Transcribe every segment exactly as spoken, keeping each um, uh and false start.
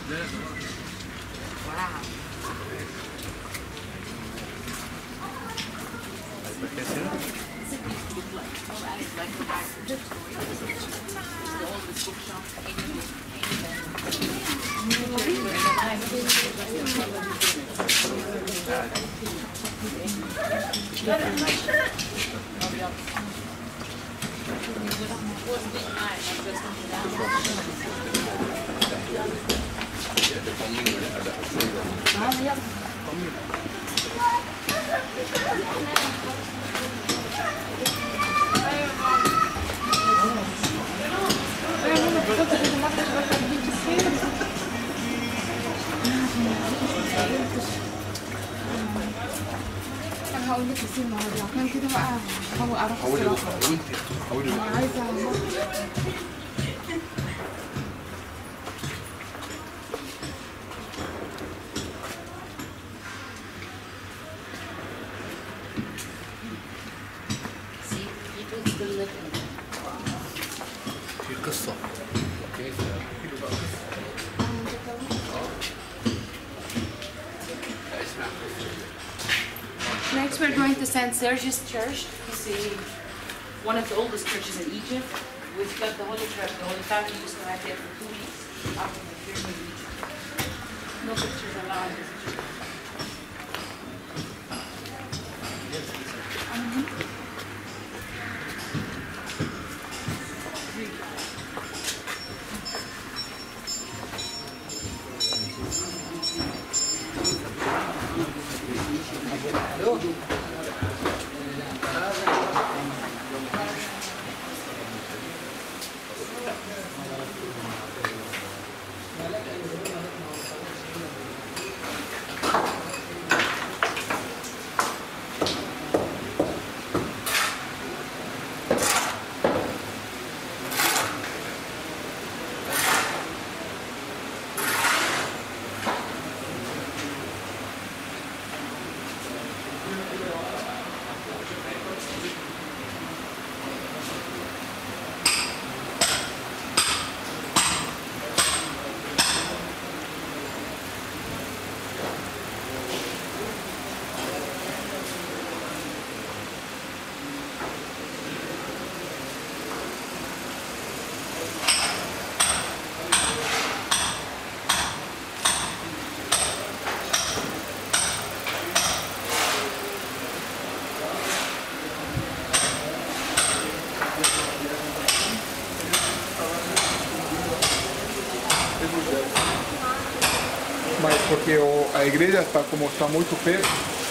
Wow. انا هقول لك يصير النهارده عشان كده بقى هو اعرف الصراحه انا عايزه في قصة كيف Next, we're going to Saint Sergius Church. It's a, one of the oldest churches in Egypt. We've got the Holy Church, the Holy Family used to have there for two weeks after the pyramid in Egypt. No pictures allowed in this church. Mas porque o, a igreja está como está muito perto.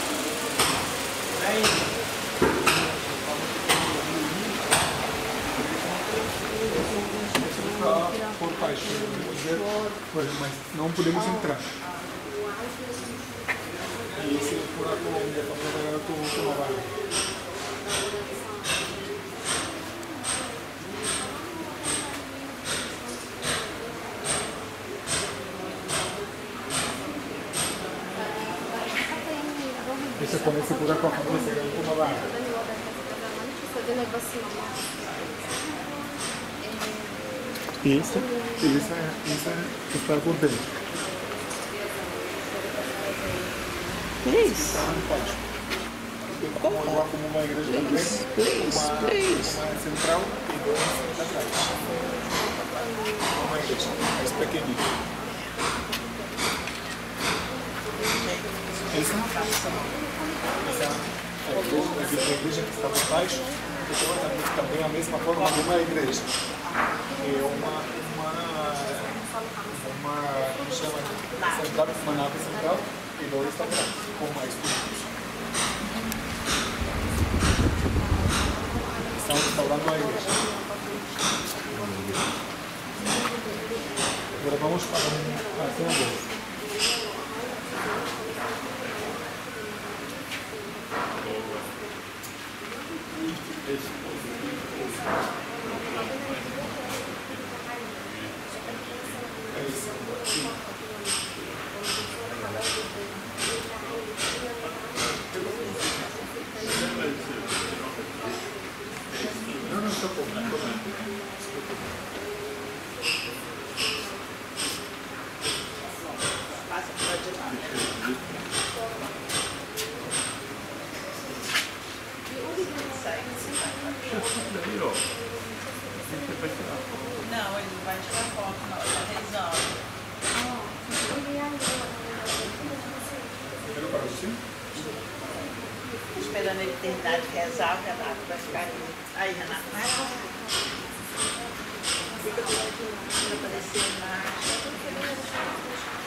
Por baixo, mas não podemos entrar. E esse buraco onde está trabalhando com a vaga. Esse com esse buraco acontece com uma vaga. Isso, isso é, isso é estar por dentro. Please. Como uma igreja Please, please, uma, please. uma central e dois atrás. Uma igreja mais pequenina. Essa, essa é a igreja que está por baixo, que também é a mesma forma de uma igreja. É uma, uma, uma, como chama, central, uma nave central e dois atrás, com mais túmulos. Estão restaurando a igreja. Agora vamos para a segunda. Não, não estou com Não, ele vai tirar foto na hora da resolve. Primeiro para você? Esperando ele terminar de rezar, o Renato vai ficar aqui. Aí, Renato, vai lá. Fica tudo aqui, não aparecer mais.